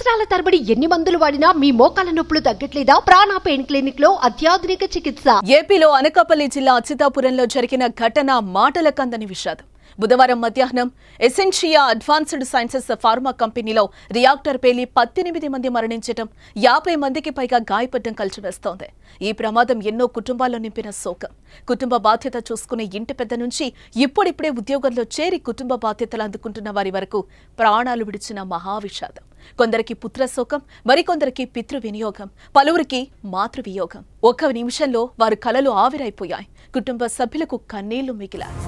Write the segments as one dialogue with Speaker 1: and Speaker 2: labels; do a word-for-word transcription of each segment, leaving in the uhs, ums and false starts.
Speaker 1: సంవత్సరాల తరబడి ఎన్ని మందులు వాడినా మీ మోకాల నొప్పులు తగ్గట్లేదా? ప్రాణ పెయిన్ క్లినిక్ లో అత్యాధునిక చికిత్స.
Speaker 2: ఏపీలో అనకాపల్లి జిల్లా అచ్యుతాపురంలో జరిగిన ఘటన మాటల కందని విషాదం. బుధవారం మధ్యాహ్నం ఎసెన్షియా అడ్వాన్స్డ్ సైన్సెస్ ఫార్మా కంపెనీలో రియాక్టర్ పేలి పద్దెనిమిది మంది మరణించడం, యాభై మందికి పైగా గాయపడడం కలిసివేస్తోంది. ఈ ప్రమాదం ఎన్నో కుటుంబాల్లో నింపిన శోకం. కుటుంబ బాధ్యత చూసుకునే ఇంటి పెద్ద నుంచి ఇప్పుడిప్పుడే ఉద్యోగంలో చేరి కుటుంబ బాధ్యతలు అందుకుంటున్న వారి వరకు ప్రాణాలు విడిచిన మహావిషాదం. కొందరికి పుత్ర శోకం, మరికొందరికి పితృ వినియోగం, పలువురికి మాతృ వియోగం. ఒక్క నిమిషంలో వారి కలలు ఆవిరైపోయాయి. కుటుంబ సభ్యులకు కన్నీళ్లు మిగిలాయి.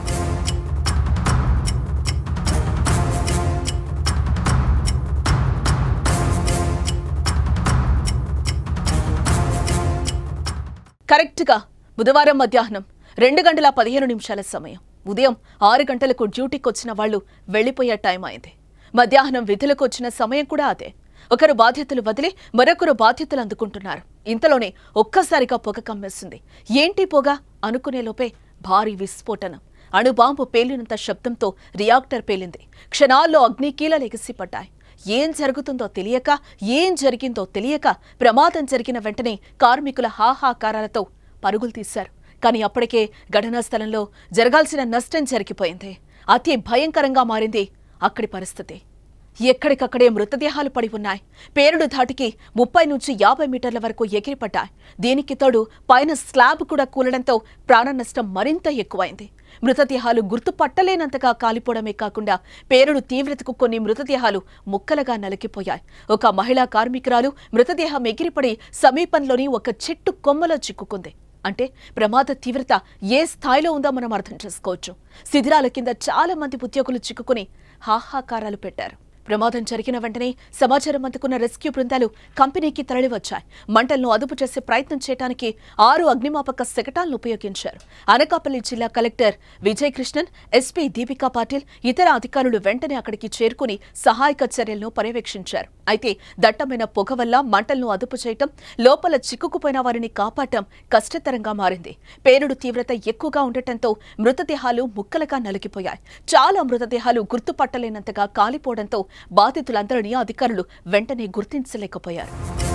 Speaker 2: కరెక్ట్ గా బుధవారం మధ్యాహ్నం రెండు గంటల పదిహేను నిమిషాల సమయం. ఉదయం ఆరు గంటలకు డ్యూటీకి వచ్చిన వాళ్లు వెళ్లిపోయే టైం అయింది. మధ్యాహ్నం విధులకు వచ్చిన సమయం కూడా అదే. ఒకరు బాధ్యతలు వదిలి మరొకరు బాధ్యతలు అందుకుంటున్నారు. ఇంతలోనే ఒక్కసారిగా పొగ కమ్మేసింది. ఏంటి పొగ అనుకునే లోపే భారీ విస్ఫోటనం. అణుబాంబు పేలినంత శబ్దంతో రియాక్టర్ పేలింది. క్షణాల్లో అగ్నికీలలు ఎగిసిపడ్డాయి. ఏం జరుగుతుందో తెలియక, ఏం జరిగిందో తెలియక ప్రమాదం జరిగిన వెంటనే కార్మికుల హాహాకారాలతో పరుగులు తీశారు. కానీ అప్పటికే ఘటనా స్థలంలో జరగాల్సిన నష్టం జరిగిపోయింది. అతి భయంకరంగా మారింది అక్కడి పరిస్థితి. ఎక్కడికక్కడే మృతదేహాలు పడి ఉన్నాయి. పేరుడు ధాటికి ముప్పై నుంచి యాభై మీటర్ల వరకు ఎగిరిపడ్డాయి. దీనికి తోడు పైన స్లాబ్ కూడా కూలడంతో ప్రాణ నష్టం మరింత ఎక్కువైంది. మృతదేహాలు గుర్తుపట్టలేనంతగా కాలిపోవడమే కాకుండా పేరుడు తీవ్రతకు కొన్ని మృతదేహాలు ముక్కలుగా నలిగిపోయాయి. ఒక మహిళా కార్మికురాలు మృతదేహం ఎగిరిపడి సమీపంలోని ఒక చెట్టు కొమ్మలో చిక్కుకుంది. అంటే ప్రమాద తీవ్రత ఏ స్థాయిలో ఉందో మనం అర్థం చేసుకోవచ్చు. శిథిరాల కింద చాలా మంది ఉద్యోగులు చిక్కుకుని హాహాకారాలు పెట్టారు. ప్రమాదం జరిగిన వెంటనే సమాచారం అందుకున్న రెస్క్యూ బృందాలు కంపెనీకి తరలివచ్చాయి. మంటలను అదుపు చేసే ప్రయత్నం చేయడానికి ఆరు అగ్నిమాపక శకటాలను ఉపయోగించారు. అనకాపల్లి జిల్లా కలెక్టర్ విజయ్ కృష్ణన్, ఎస్పీ దీపికా పాటిల్, ఇతర అధికారులు వెంటనే అక్కడికి చేరుకుని సహాయక చర్యలను పర్యవేక్షించారు. అయితే దట్టమైన పొగ వల్ల మంటలను అదుపు చేయటం, లోపల చిక్కుకుపోయిన వారిని కాపాడటం కష్టతరంగా మారింది. పేలుడు తీవ్రత ఎక్కువగా ఉండటంతో మృతదేహాలు ముక్కలుగా నలిగిపోయాయి. చాలా మృతదేహాలు గుర్తుపట్టలేనంతగా కాలిపోవడంతో బాధితులందరినీ అధికారులు వెంటనే గుర్తించలేకపోయారు.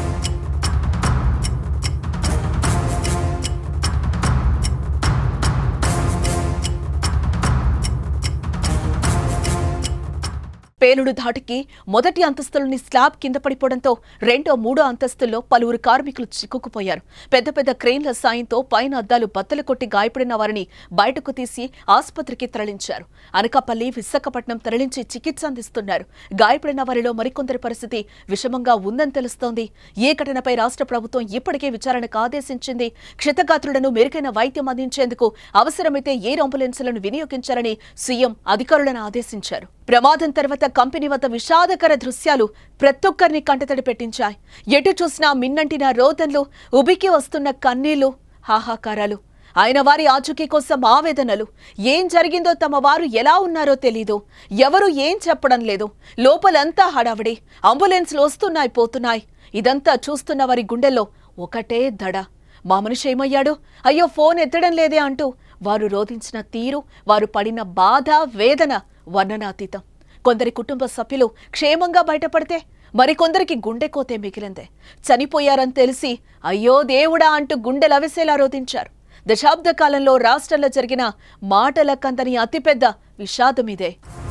Speaker 2: పేలుడు ధాటికి మొదటి అంతస్తులోని స్లాబ్ కింద పడిపోవడంతో రెండో మూడో అంతస్తుల్లో పలువురు కార్మికులు చిక్కుకుపోయారు. పెద్ద పెద్ద క్రేన్ల సాయంతో పైన అద్దాలు బద్దలు కొట్టి గాయపడిన వారిని బయటకు తీసి ఆసుపత్రికి తరలించారు. అనకాపల్లి, విశాఖపట్నం తరలించి చికిత్స అందిస్తున్నారు. గాయపడిన వారిలో మరికొందరి పరిస్థితి విషమంగా ఉందని తెలుస్తోంది. ఈ ఘటనపై రాష్ట్ర ప్రభుత్వం ఇప్పటికే విచారణకు ఆదేశించింది. క్షతగాత్రులను మెరుగైన వైద్యం అందించేందుకు అవసరమైతే ఎయిర్ అంబులెన్సులను వినియోగించాలని సీఎం అధికారులను ఆదేశించారు. ప్రమాదం తర్వాత కంపెనీ వద్ద విషాదకర దృశ్యాలు ప్రతొక్కరిని కంటతడి పెట్టించాయి. ఎటు చూసినా మిన్నంటిన రోదనలు, ఉబికి వస్తున్న కన్నీళ్లు, హాహాకారాలు. ఆయన వారి ఆచూకీ కోసం ఆవేదనలు. ఏం జరిగిందో, తమ వారు ఎలా ఉన్నారో తెలీదు. ఎవరు ఏం చెప్పడం లేదు. లోపలంతా హడావిడి. అంబులెన్స్లు వస్తున్నాయి, పోతున్నాయి. ఇదంతా చూస్తున్న వారి గుండెల్లో ఒకటే దడ. మా మనిషి ఏమయ్యాడు, అయ్యో ఫోన్ ఎత్తడం లేదే అంటూ వారు రోధించిన తీరు, వారు పడిన బాధ, వేదన వర్ణనాతీతం. కొందరి కుటుంబ సభ్యులు క్షేమంగా బయటపడితే మరికొందరికి గుండెకోతే మిగిలిందే. చనిపోయారని తెలిసి అయ్యో దేవుడా అంటూ గుండెలవిసేలా రోధించారు. దశాబ్ద కాలంలో రాష్ట్రంలో జరిగిన మాటల కందని అతిపెద్ద విషాదమిదే.